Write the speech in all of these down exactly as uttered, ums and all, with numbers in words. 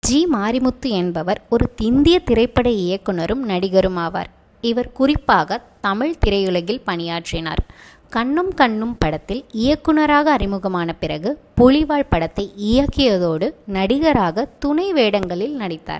G Marimuthu என்பவர் ஒரு இந்திய திரைப்பட இயக்குனரும் நடிகரும் ஆவார். இவர் குறிப்பாக தமிழ் திரையுலகில் பணியாற்றினார். கண்ணும் கண்ணும் படத்தில் இயக்குனராக அறிமுகமான பிறகு புலிவால் படத்தை இயக்கியதோடு நடிகராக துணை வேடங்களில் நடித்தார்.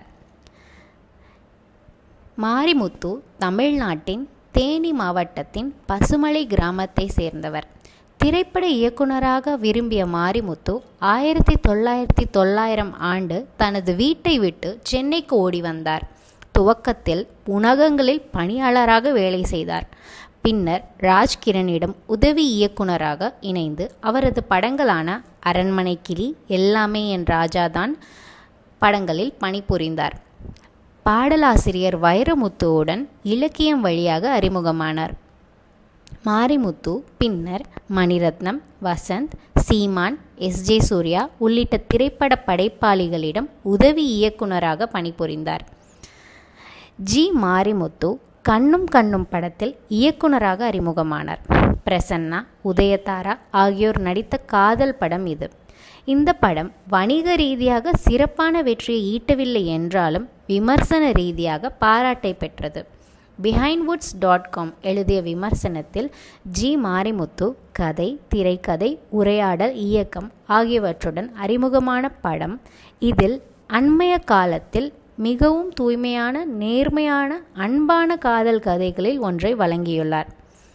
மாரிமுத்து தமிழ்நாட்டின் தேனி மாவட்டத்தின் பசுமலை கிராமத்தை சேர்ந்தவர். திரைப்பட இயக்குனராக விரும்பிய மாரிமுத்து ஆயிரத்தி தொள்ளாயிரத்தி தொள்ளாயிரம் ஆண்டு தனது வீட்டை விட்டு சென்னைக்கு ஓடி வந்தார். துவக்கத்தில் உணவகங்களில் பணியாளராக வேலை செய்தார். பின்னர் ராஜ்கிரனிடம் உதவி இயக்குனராக இணைந்து அவரது படங்களான அரண்மனை கிளி, எல்லாமே என் ராஜாதான் படங்களில் பணிபுரிந்தார். பாடலாசிரியர் வைரமுத்துவுடன் இலக்கியம் வழியாக அறிமுகமானார். மாரிமுத்து பின்னர் மணிரத்னம், வசந்த், சீமான், எஸ் ஜே சூர்யா உள்ளிட்ட திரைப்பட படைப்பாளிகளிடம் உதவி இயக்குனராக பணிபுரிந்தார். ஜி மாரிமுத்து கண்ணும் கண்ணும் படத்தில் இயக்குனராக அறிமுகமானார். பிரசன்னா, உதயதாரா ஆகியோர் நடித்த காதல் படம் இது. இந்த படம் வணிக ரீதியாக சிறப்பான வெற்றியை ஈட்டவில்லை என்றாலும் விமர்சன ரீதியாக பாராட்டை பெற்றது. பிஹைண்ட்வுட்ஸ் டாட் காம் எழுதிய விமர்சனத்தில் ஜி மாரிமுத்து கதை, திரைக்கதை, உரையாடல், இயக்கம் ஆகியவற்றுடன் அறிமுகமான படம். இதில் அண்மைய காலத்தில் மிகவும் தூய்மையான, நேர்மையான, அன்பான காதல் கதைகளில் ஒன்றை வழங்கியுள்ளார்.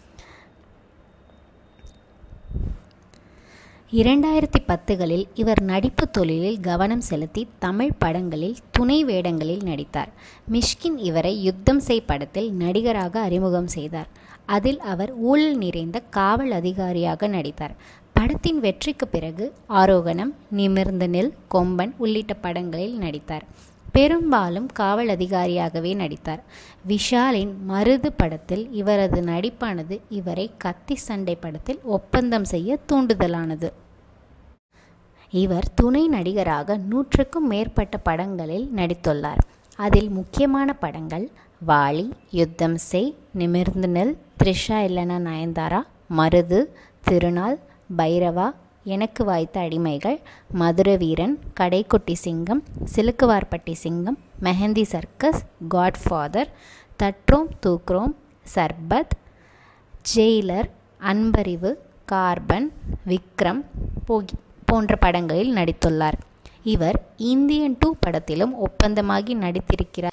இரண்டாயிரத்தி பத்துகளில் இவர் நடிப்பு தொழிலில் கவனம் செலுத்தி தமிழ் படங்களில் துணை வேடங்களில் நடித்தார். மிஷ்கின் இவரை யுத்தம் செய் படத்தில் நடிகராக அறிமுகம் செய்தார். அதில் அவர் ஊழல் நிறைந்த காவல் அதிகாரியாக நடித்தார். படத்தின் வெற்றிக்கு பிறகு ஆரோகணம், நிமிர்ந்து நில், கொம்பன் உள்ளிட்ட படங்களில் நடித்தார். பெரும்பாலும் காவல் அதிகாரியாகவே நடித்தார். விஷாலின் மருது படத்தில் இவரது நடிப்பானது இவரை கத்தி சண்டை படத்தில் ஒப்பந்தம் செய்ய தூண்டுதலானது. இவர் துணை நடிகராக நூற்றுக்கும் மேற்பட்ட படங்களில் நடித்துள்ளார். அதில் முக்கியமான படங்கள் வாலி, யுத்தம் செய், நிமிர்ந்து நெல், த்ரிஷா இல்லனா நயன்தாரா, மருது, திருநாள், பைரவா, எனக்கு வாய்த்த அடிமைகள், மதுரை வீரன், கடைக்குட்டி Singam, Silukkuvarpatti Singam, Mehandi circus, godfather, Thatrom Thookrom, Sarbath, jailer, Anbarivu, carbon, Vikram Bogi போன்ற படங்களில் நடித்துள்ளார். இவர் இந்தியன் டூ படத்திலும் ஒப்பந்தமாகி நடித்திருக்கிறார்.